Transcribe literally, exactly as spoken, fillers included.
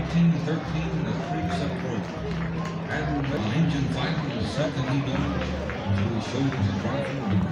fourteen thirteen, the creeks up road. Andrew engine fighting is something he knows, so he shows his rifle.